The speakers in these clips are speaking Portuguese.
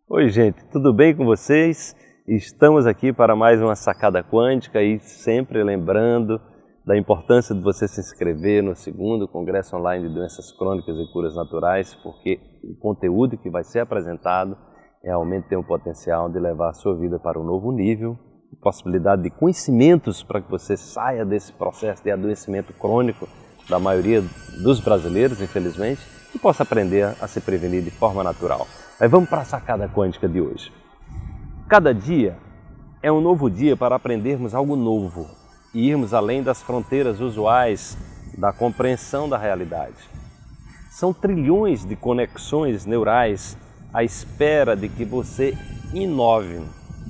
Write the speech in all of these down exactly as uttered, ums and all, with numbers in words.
Oi gente, tudo bem com vocês? Estamos aqui para mais uma Sacada Quântica e sempre lembrando da importância de você se inscrever no segundo Congresso Online de Doenças Crônicas e Curas Naturais, porque o conteúdo que vai ser apresentado realmente tem o potencial de levar a sua vida para um novo nível, possibilidade de conhecimentos para que você saia desse processo de adoecimento crônico da maioria dos brasileiros, infelizmente, e possa aprender a se prevenir de forma natural. Mas vamos para a Sacada Quântica de hoje. Cada dia é um novo dia para aprendermos algo novo e irmos além das fronteiras usuais da compreensão da realidade. São trilhões de conexões neurais à espera de que você inove,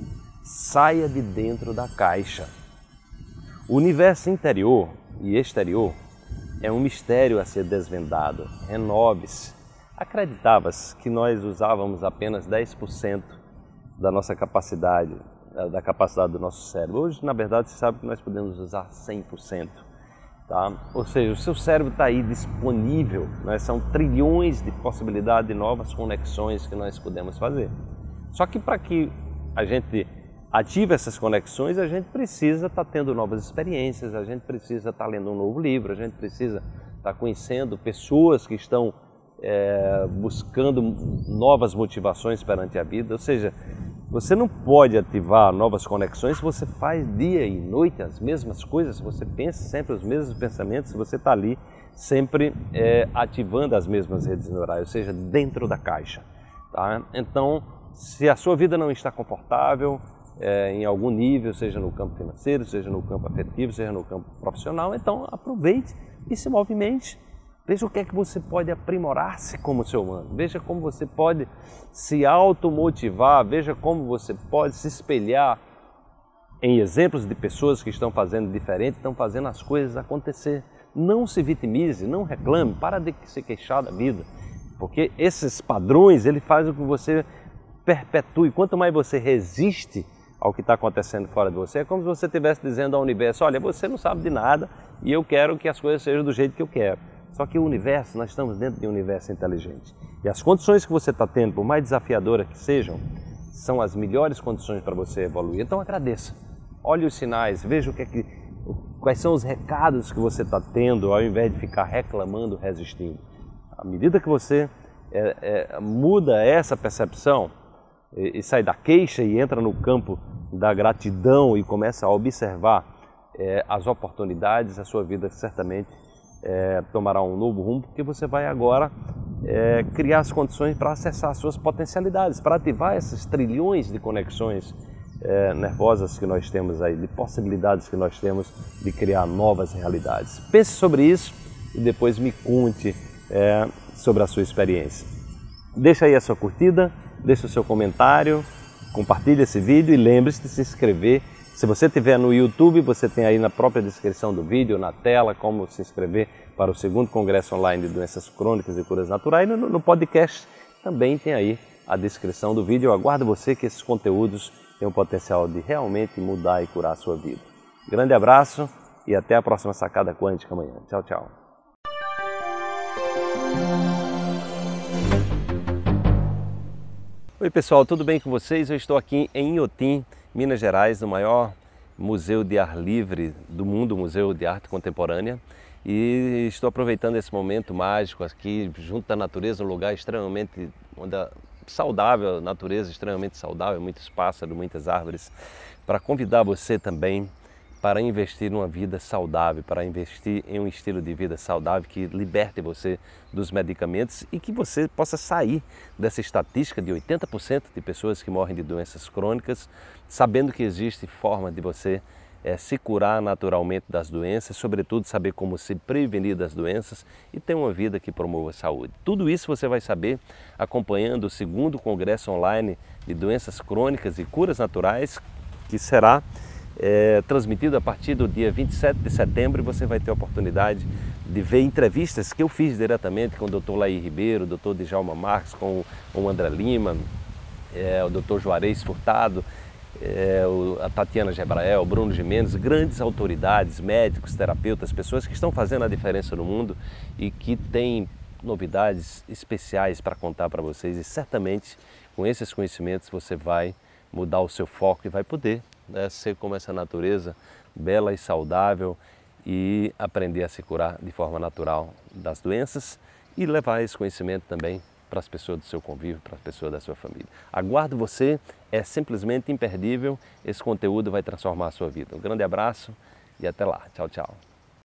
saia de dentro da caixa. O universo interior e exterior é um mistério a ser desvendado. Renove-se. Acreditava-se que nós usávamos apenas dez por cento da nossa capacidade, da capacidade do nosso cérebro. Hoje, na verdade, você sabe que nós podemos usar cem por cento. Tá? Ou seja, o seu cérebro está aí disponível, né? São trilhões de possibilidades de novas conexões que nós podemos fazer. Só que para que a gente ative essas conexões, a gente precisa estar tá tendo novas experiências, a gente precisa estar tá lendo um novo livro, a gente precisa estar tá conhecendo pessoas que estão É, buscando novas motivações perante a vida. Ou seja, você não pode ativar novas conexões se você faz dia e noite as mesmas coisas, se você pensa sempre os mesmos pensamentos, se você está ali sempre é, ativando as mesmas redes neurais, ou seja, dentro da caixa. Tá? Então, se a sua vida não está confortável é, em algum nível, seja no campo financeiro, seja no campo afetivo, seja no campo profissional, então aproveite e se movimente. Veja o que é que você pode aprimorar-se como ser humano. Veja como você pode se automotivar. Veja como você pode se espelhar em exemplos de pessoas que estão fazendo diferente, estão fazendo as coisas acontecer. Não se vitimize, não reclame, para de se queixar da vida. Porque esses padrões, ele faz com que você perpetue. Quanto mais você resiste ao que está acontecendo fora de você, é como se você estivesse dizendo ao universo: olha, você não sabe de nada e eu quero que as coisas sejam do jeito que eu quero. Só que o universo, nós estamos dentro de um universo inteligente. E as condições que você está tendo, por mais desafiadoras que sejam, são as melhores condições para você evoluir. Então agradeça, olhe os sinais, veja o que é que, quais são os recados que você está tendo, ao invés de ficar reclamando, resistindo. À medida que você é, é, muda essa percepção e, e sai da queixa e entra no campo da gratidão e começa a observar é, as oportunidades, a sua vida certamente É, tomará um novo rumo, porque você vai agora é, criar as condições para acessar as suas potencialidades, para ativar esses trilhões de conexões é, nervosas que nós temos aí, de possibilidades que nós temos de criar novas realidades. Pense sobre isso e depois me conte é, sobre a sua experiência. Deixa aí a sua curtida, deixa o seu comentário, compartilhe esse vídeo e lembre-se de se inscrever. Se você estiver no YouTube, você tem aí na própria descrição do vídeo, na tela, como se inscrever para o segundo Congresso Online de Doenças Crônicas e Curas Naturais. No, no podcast também tem aí a descrição do vídeo. Eu aguardo você, que esses conteúdos têm o potencial de realmente mudar e curar a sua vida. Grande abraço e até a próxima Sacada Quântica amanhã. Tchau, tchau. Oi pessoal, tudo bem com vocês? Eu estou aqui em Inhotim, Minas Gerais, no maior museu de ar livre do mundo, Museu de Arte Contemporânea, e estou aproveitando esse momento mágico aqui junto da natureza, um lugar extremamente saudável, natureza extremamente saudável, muitos pássaros, muitas árvores, para convidar você também para investir numa vida saudável, para investir em um estilo de vida saudável que liberte você dos medicamentos e que você possa sair dessa estatística de oitenta por cento de pessoas que morrem de doenças crônicas, sabendo que existe forma de você é, se curar naturalmente das doenças, sobretudo saber como se prevenir das doenças e ter uma vida que promova a saúde. Tudo isso você vai saber acompanhando o segundo Congresso Online de Doenças Crônicas e Curas Naturais, que será É, transmitido a partir do dia vinte e sete de setembro, e você vai ter a oportunidade de ver entrevistas que eu fiz diretamente com o doutor Laí Ribeiro, o doutor Djalma Marques, com o André Lima, é, o doutor Juarez Furtado, é, o, a Tatiana Gebrael, o Bruno Gimenez, grandes autoridades, médicos, terapeutas, pessoas que estão fazendo a diferença no mundo e que têm novidades especiais para contar para vocês, e certamente com esses conhecimentos você vai mudar o seu foco e vai poder, né, ser como essa natureza bela e saudável e aprender a se curar de forma natural das doenças e levar esse conhecimento também para as pessoas do seu convívio, para as pessoas da sua família. Aguardo você, é simplesmente imperdível, esse conteúdo vai transformar a sua vida. Um grande abraço e até lá. Tchau, tchau.